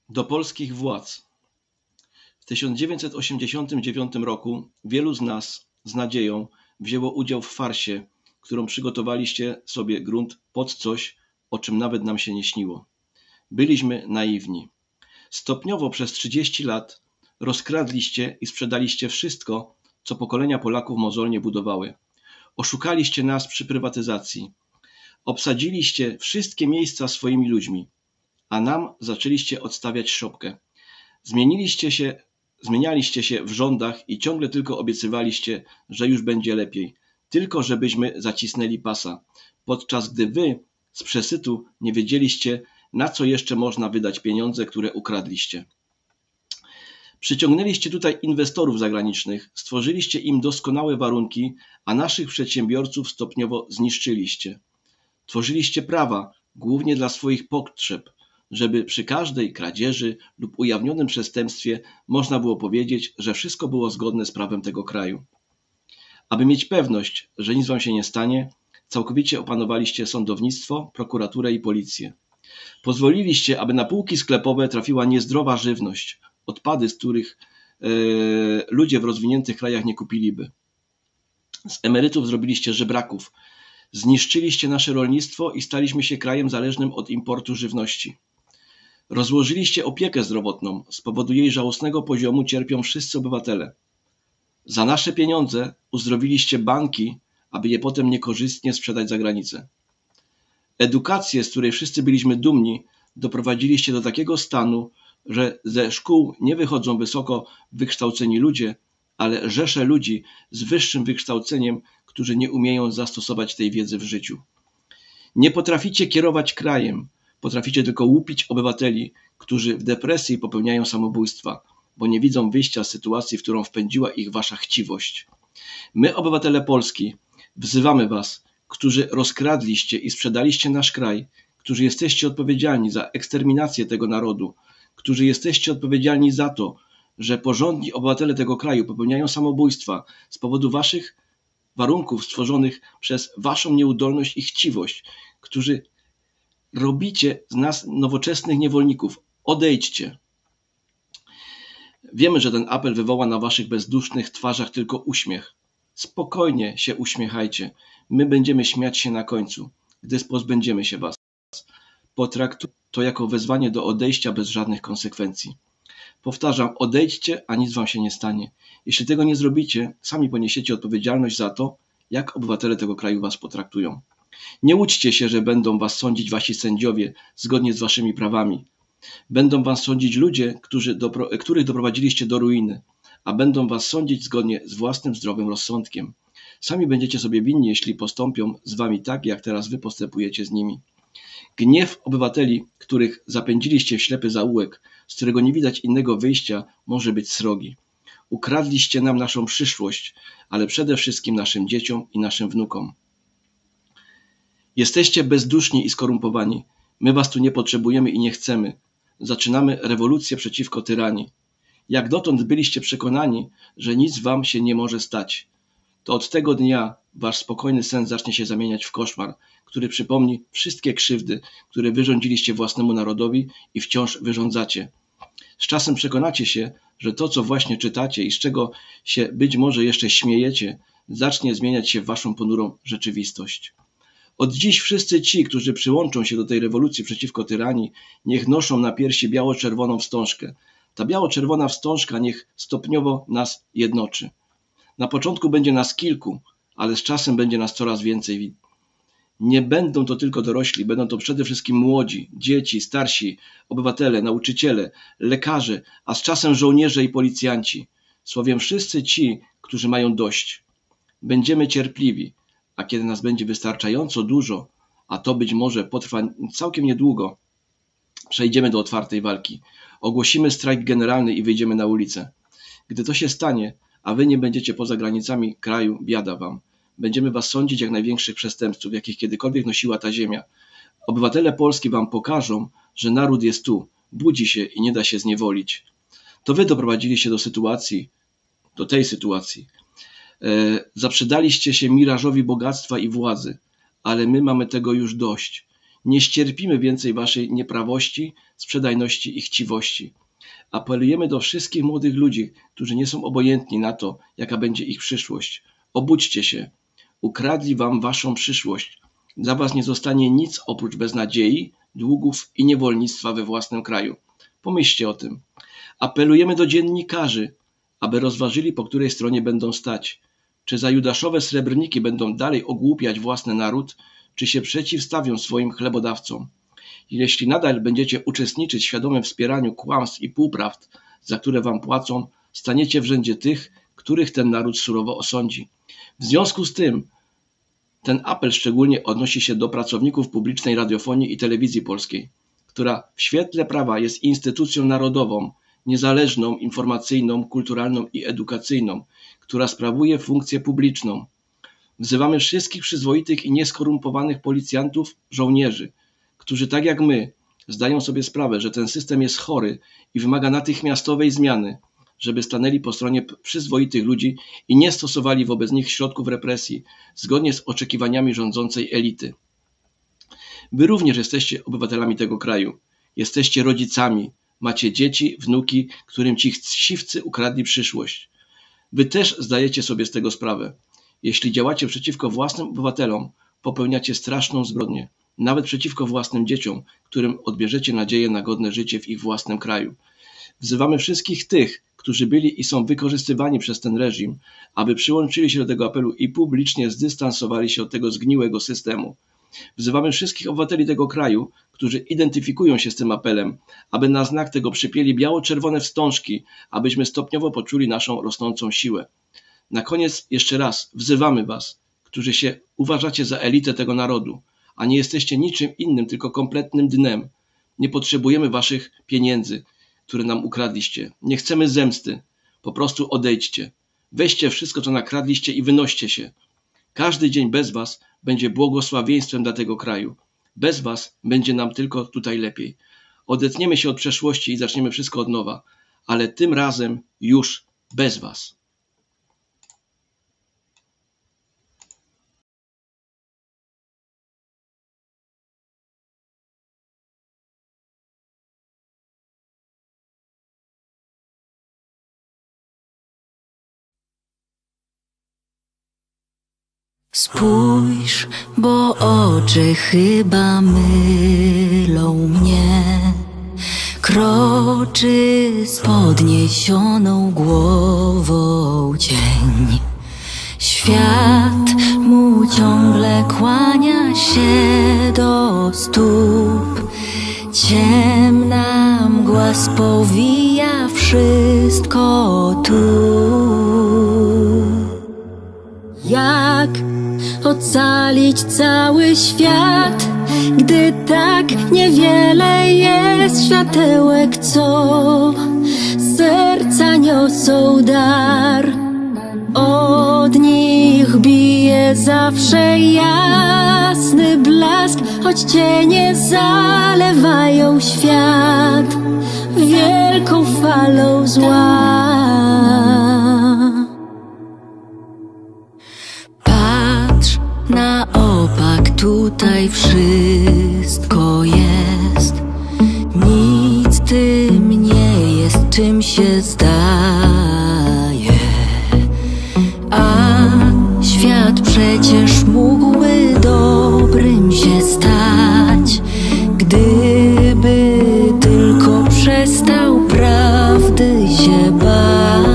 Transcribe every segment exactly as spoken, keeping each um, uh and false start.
Do polskich władz. W tysiąc dziewięćset osiemdziesiątym dziewiątym roku wielu z nas z nadzieją wzięło udział w farsie, którą przygotowaliście sobie grunt pod coś, o czym nawet nam się nie śniło. Byliśmy naiwni. Stopniowo przez trzydzieści lat rozkradliście i sprzedaliście wszystko, co pokolenia Polaków mozolnie budowały. Oszukaliście nas przy prywatyzacji. Obsadziliście wszystkie miejsca swoimi ludźmi, a nam zaczęliście odstawiać szopkę. Zmieniliście się, zmienialiście się w rządach i ciągle tylko obiecywaliście, że już będzie lepiej, tylko żebyśmy zacisnęli pasa, podczas gdy wy z przesytu nie wiedzieliście, na co jeszcze można wydać pieniądze, które ukradliście. Przyciągnęliście tutaj inwestorów zagranicznych, stworzyliście im doskonałe warunki, a naszych przedsiębiorców stopniowo zniszczyliście. Tworzyliście prawa, głównie dla swoich potrzeb, żeby przy każdej kradzieży lub ujawnionym przestępstwie można było powiedzieć, że wszystko było zgodne z prawem tego kraju. Aby mieć pewność, że nic wam się nie stanie, całkowicie opanowaliście sądownictwo, prokuraturę i policję. Pozwoliliście, aby na półki sklepowe trafiła niezdrowa żywność, odpady, z których e, ludzie w rozwiniętych krajach nie kupiliby. Z emerytów zrobiliście żebraków, zniszczyliście nasze rolnictwo i staliśmy się krajem zależnym od importu żywności. Rozłożyliście opiekę zdrowotną, z powodu jej żałosnego poziomu cierpią wszyscy obywatele. Za nasze pieniądze uzdrowiliście banki, aby je potem niekorzystnie sprzedać za granicę. Edukację, z której wszyscy byliśmy dumni, doprowadziliście do takiego stanu, że ze szkół nie wychodzą wysoko wykształceni ludzie, ale rzesze ludzi z wyższym wykształceniem, którzy nie umieją zastosować tej wiedzy w życiu. Nie potraficie kierować krajem, potraficie tylko łupić obywateli, którzy w depresji popełniają samobójstwa, bo nie widzą wyjścia z sytuacji, w którą wpędziła ich wasza chciwość. My, obywatele Polski, wzywamy was, którzy rozkradliście i sprzedaliście nasz kraj, którzy jesteście odpowiedzialni za eksterminację tego narodu, którzy jesteście odpowiedzialni za to, że porządni obywatele tego kraju popełniają samobójstwa z powodu waszych warunków stworzonych przez waszą nieudolność i chciwość, którzy robicie z nas nowoczesnych niewolników. Odejdźcie. Wiemy, że ten apel wywoła na waszych bezdusznych twarzach tylko uśmiech. Spokojnie się uśmiechajcie. My będziemy śmiać się na końcu, gdy pozbędziemy się was. Potraktuj to jako wezwanie do odejścia bez żadnych konsekwencji. Powtarzam, odejdźcie, a nic wam się nie stanie. Jeśli tego nie zrobicie, sami poniesiecie odpowiedzialność za to, jak obywatele tego kraju was potraktują. Nie łudźcie się, że będą was sądzić wasi sędziowie zgodnie z waszymi prawami. Będą was sądzić ludzie, którzy dopro, których doprowadziliście do ruiny, a będą was sądzić zgodnie z własnym zdrowym rozsądkiem. Sami będziecie sobie winni, jeśli postąpią z wami tak, jak teraz wy postępujecie z nimi. Gniew obywateli, których zapędziliście w ślepy zaułek, z którego nie widać innego wyjścia, może być srogi. Ukradliście nam naszą przyszłość, ale przede wszystkim naszym dzieciom i naszym wnukom. Jesteście bezduszni i skorumpowani. My was tu nie potrzebujemy i nie chcemy. Zaczynamy rewolucję przeciwko tyranii. Jak dotąd byliście przekonani, że nic wam się nie może stać, to od tego dnia wasz spokojny sen zacznie się zamieniać w koszmar, który przypomni wszystkie krzywdy, które wyrządziliście własnemu narodowi i wciąż wyrządzacie. Z czasem przekonacie się, że to, co właśnie czytacie i z czego się być może jeszcze śmiejecie, zacznie zmieniać się w waszą ponurą rzeczywistość. Od dziś wszyscy ci, którzy przyłączą się do tej rewolucji przeciwko tyranii, niech noszą na piersi biało-czerwoną wstążkę. Ta biało-czerwona wstążka niech stopniowo nas jednoczy. Na początku będzie nas kilku, ale z czasem będzie nas coraz więcej. Nie będą to tylko dorośli, będą to przede wszystkim młodzi, dzieci, starsi, obywatele, nauczyciele, lekarze, a z czasem żołnierze i policjanci. Słowem wszyscy ci, którzy mają dość. Będziemy cierpliwi, a kiedy nas będzie wystarczająco dużo, a to być może potrwa całkiem niedługo, przejdziemy do otwartej walki. Ogłosimy strajk generalny i wyjdziemy na ulicę. Gdy to się stanie, a wy nie będziecie poza granicami kraju, biada wam. Będziemy was sądzić jak największych przestępców, jakich kiedykolwiek nosiła ta ziemia. Obywatele Polski wam pokażą, że naród jest tu, budzi się i nie da się zniewolić. To wy doprowadziliście do sytuacji, do tej sytuacji. E, zaprzedaliście się mirażowi bogactwa i władzy, ale my mamy tego już dość. Nie ścierpimy więcej waszej nieprawości, sprzedajności i chciwości. Apelujemy do wszystkich młodych ludzi, którzy nie są obojętni na to, jaka będzie ich przyszłość. Obudźcie się. Ukradli wam waszą przyszłość. Dla was nie zostanie nic oprócz beznadziei, długów i niewolnictwa we własnym kraju. Pomyślcie o tym. Apelujemy do dziennikarzy, aby rozważyli, po której stronie będą stać. Czy za judaszowe srebrniki będą dalej ogłupiać własny naród, czy się przeciwstawią swoim chlebodawcom? Jeśli nadal będziecie uczestniczyć w świadomym wspieraniu kłamstw i półprawd, za które wam płacą, staniecie w rzędzie tych, których ten naród surowo osądzi. W związku z tym ten apel szczególnie odnosi się do pracowników publicznej radiofonii i telewizji polskiej, która w świetle prawa jest instytucją narodową, niezależną, informacyjną, kulturalną i edukacyjną, która sprawuje funkcję publiczną. Wzywamy wszystkich przyzwoitych i nieskorumpowanych policjantów, żołnierzy, którzy tak jak my zdają sobie sprawę, że ten system jest chory i wymaga natychmiastowej zmiany, żeby stanęli po stronie przyzwoitych ludzi i nie stosowali wobec nich środków represji, zgodnie z oczekiwaniami rządzącej elity. Wy również jesteście obywatelami tego kraju. Jesteście rodzicami, macie dzieci, wnuki, którym ci chciwcy ukradli przyszłość. Wy też zdajecie sobie z tego sprawę. Jeśli działacie przeciwko własnym obywatelom, popełniacie straszną zbrodnię, nawet przeciwko własnym dzieciom, którym odbierzecie nadzieję na godne życie w ich własnym kraju. Wzywamy wszystkich tych, którzy byli i są wykorzystywani przez ten reżim, aby przyłączyli się do tego apelu i publicznie zdystansowali się od tego zgniłego systemu. Wzywamy wszystkich obywateli tego kraju, którzy identyfikują się z tym apelem, aby na znak tego przypięli biało-czerwone wstążki, abyśmy stopniowo poczuli naszą rosnącą siłę. Na koniec jeszcze raz wzywamy was, którzy się uważacie za elitę tego narodu, a nie jesteście niczym innym, tylko kompletnym dnem. Nie potrzebujemy waszych pieniędzy, które nam ukradliście. Nie chcemy zemsty. Po prostu odejdźcie. Weźcie wszystko, co nakradliście i wynoście się. Każdy dzień bez was będzie błogosławieństwem dla tego kraju. Bez was będzie nam tylko tutaj lepiej. Odetniemy się od przeszłości i zaczniemy wszystko od nowa, ale tym razem już bez was. Spójrz, bo oczy chyba mylą mnie. Kroczy z podniesioną głową cień. Świat mu ciągle kłania się do stóp. Ciemna mgła spowija wszystko tu. Jak ocalić cały świat, gdy tak niewiele jest światełek, co serca niosą dar. Od nich bije zawsze jasny blask, choć cienie zalewają świat wielką falą zła. Na opak tutaj wszystko jest. Nic tym nie jest, czym się zdaje. A świat przecież mógłby dobrym się stać, gdyby tylko przestał prawdy się bać.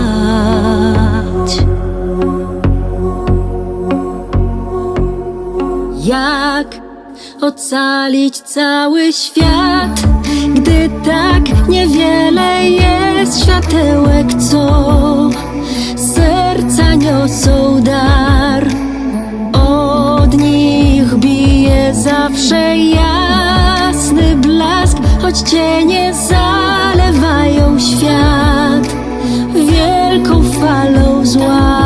Jak ocalić cały świat, gdy tak niewiele jest światełek, co serca niosą dar. Od nich bije zawsze jasny blask, choć cienie zalewają świat wielką falą zła.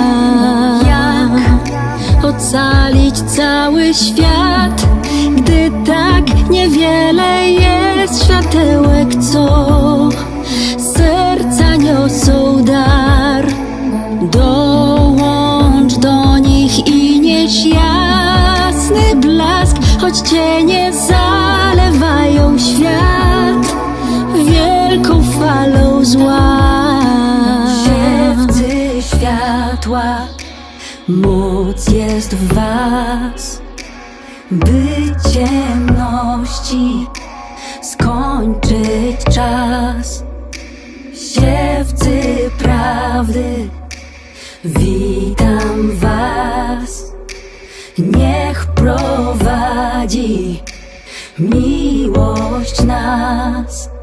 Ocalić cały świat, gdy tak niewiele jest światełek, co serca niosą dar. Dołącz do nich i nieś jasny blask, choć cienie za świat wielką falą zła. Siewcy światła, moc jest w was, by ciemności skończyć czas. Siewcy prawdy, witam was. Niech prowadzi miłość nas.